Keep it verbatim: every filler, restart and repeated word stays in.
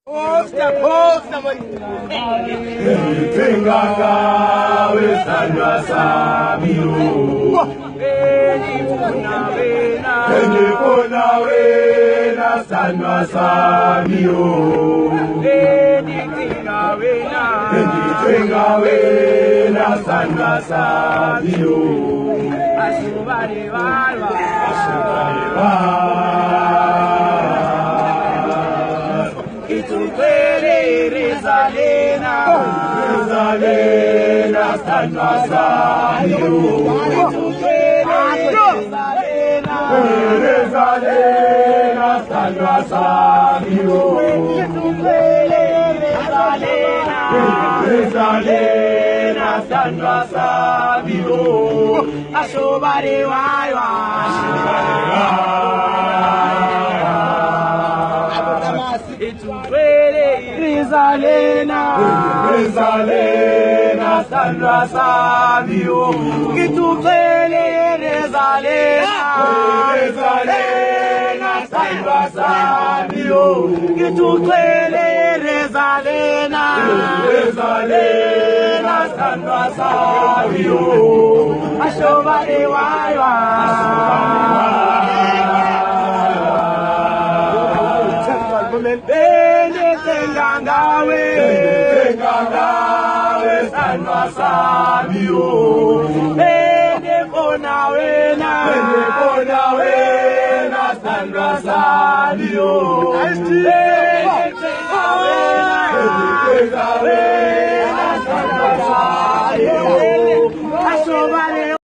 Posta, posta, Tenganga wesandwa samio. Endipona wena sandwa samio. Enditenga wena sandwa samio. Asubare barba, Asubare barba. Itupele rezalena, rezalena sandwa samio. rezalena, rezalena sandwa samio. rezalena, rezalena sandwa samio. Asubare barba, Itupele rezalena, rezalena sandwa samio. Itupele rezalena, rezalena sandwa samio. Itupele rezalena, rezalena sandwa samio. Asubare barba, Bene tengangawe, tengangawe sandwa samio. Bene bona wena, Bene bona wena sandwa samio. Bene tengawena, Bene tengawena sandwa samio. Asubare